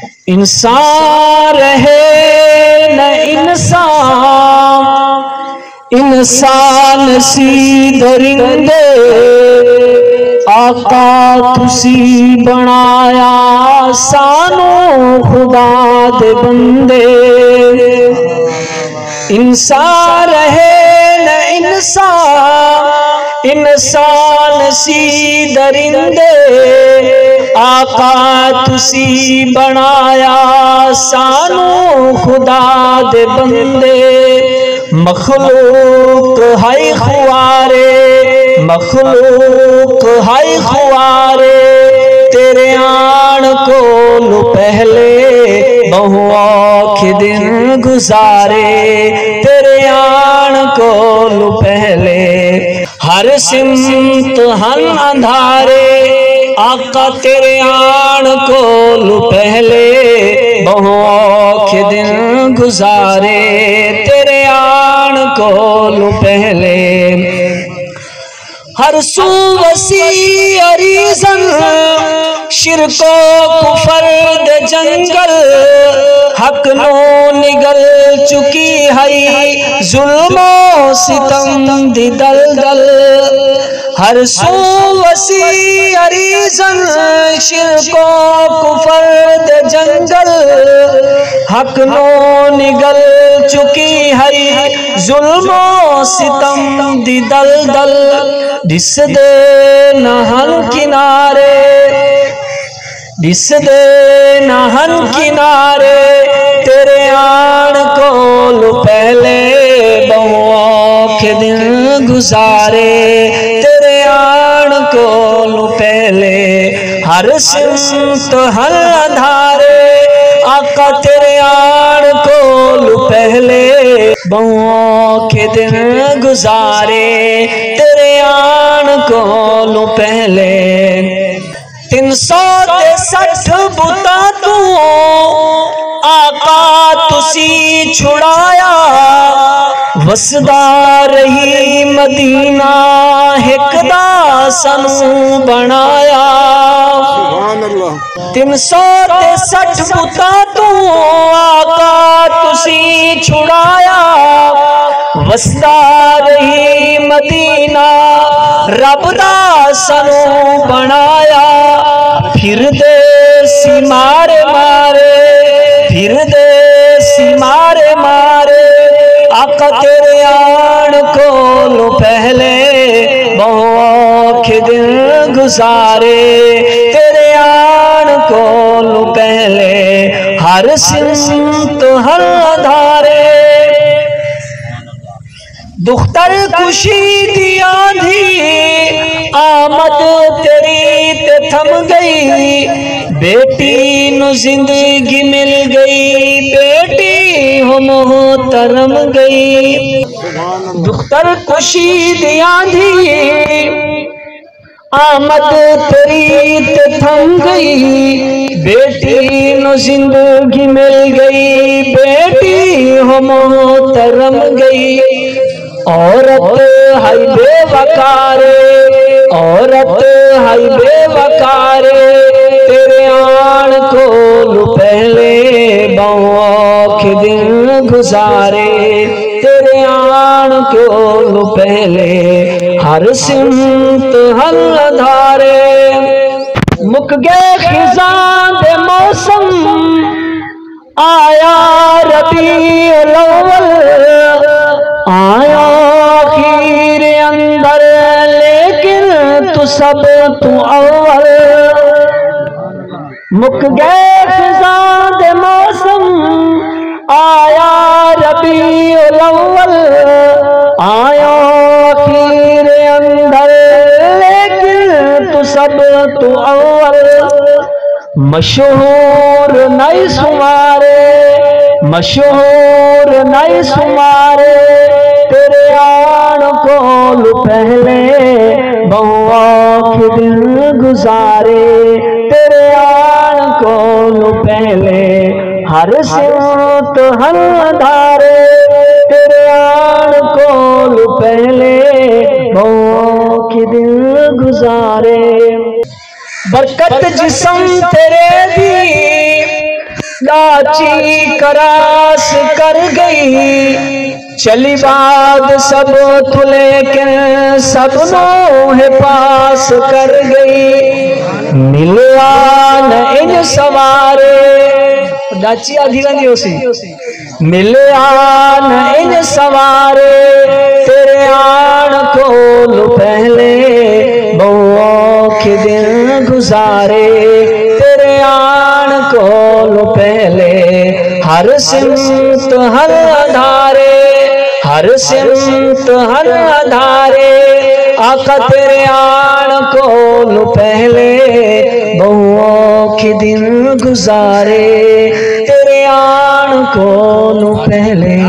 انسان رہے نہ انسان، انسان سی درندے، آقا تسی بنایا سانو خدا دے بندے۔ انسان رہے نہ انسان، انسان سی درندے، آقا تسی بنایا سانو خدا دے بندے۔ مخلوق ہے خوارے، مخلوق ہے خوارے، تیرے آن کو پہلے بہو آنکھ دن گزارے، تیرے آن کو پہلے ہر سمت ہن اندھارے، آقا تیرے آن کو پہلے بہو آنکھ دن گزارے، تیرے آن کو پہلے ہر سو وسیع ریزن شرک و کفر دے جنگل، حق نو نگل چکی ہے ظلم و ستم دی دلدل۔ ہر سو وسیع ریزن شرک و کفر دے جنگل، حق نو نگل چکی ہے ظلم و ستم دی دلدل۔ دس دے نہن کنارے، دس دے نہن کنارے، تیرے آن کو پہلے بہو آنکھ دن گزارے، تیرے آن کو پہلے ہر سمت ہر اندھارے، آقا تیرے آن کو پہلے بہو آنکھ دن گزارے، تیرے آن کو پہلے۔ 360 بتا تو آقا تسی چھڑایا، وسدا رہی مدینہ ایک دا سنو بنایا۔ 360 بتا تو آقا تسی چھڑایا، وسدا رہی مدینہ رب دا سنو بنایا۔ پھر دیسی مارے مارے، پھر دیسی مارے مارے، آقا تیرے آن کو پہلے بہو آنکھ دن گزارے، تیرے آن کو پہلے ہر سمت ہر اندھارے۔ دختر کشی دی آندھی آمد تیری تے تھم گئی، بیٹی نو زندگی مل گئی، بیٹی ہو محترم گئی۔ دختر کشی دی آندھی آمد تیری تے تھم گئی، بیٹی نو زندگی مل گئی، بیٹی ہو محترم گئی۔ عورت ہے بے وقارے، عورت ہے بے وقارے، تیرے آن کو پہلے بہو آنکھ دن گزارے، تیرے آن کو پہلے ہر سمت ہر اندھارے۔ مک گئے خزاں دے موسم، آیا ربیع الاول، آیا آخیر اندر لیکن تو سب تو اول۔ مک گئے خزاں دے موسم، آیا ربیع الاول، آیا آخیر اندر لیکن تو سب تو اول۔ مشہور نہیں سمارے، مشہور نہیں سمارے، تیرے آن کو پہلے بہو آنکھ دن گزارے، تیرے آن کو پہلے ہر سمت ہر اندھارے، تیرے آن کو پہلے بہو آنکھ دن گزارے۔ برکت جسم تیرے دی ڈاچی کراس کر گئی چلی بات سب تو لیکن سب نوح پاس کر گئی ملوان ان سوارے ڈاچی آدھی رنگی ہو سی ملوان ان سوارے تیرے آن کو پہلے بہو کے دن گزارے تیرے آن کو پہلے ہر سمت ہر ادھارے ہر سمت ہر ادھارے آقا تیرے آن کو پہلے بہو کے دن گزارے تیرے آن کو پہلے